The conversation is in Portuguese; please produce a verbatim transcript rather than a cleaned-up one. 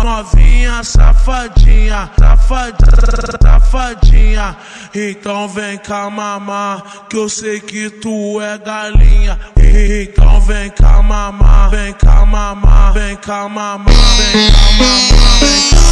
novinha safadinha, safadinha, safadinha. Então vem cá mamar, que eu sei que tu é galinha. Então vem cá mamar, vem cá mamar, vem cá mamar, vem cá mamar, vem cá.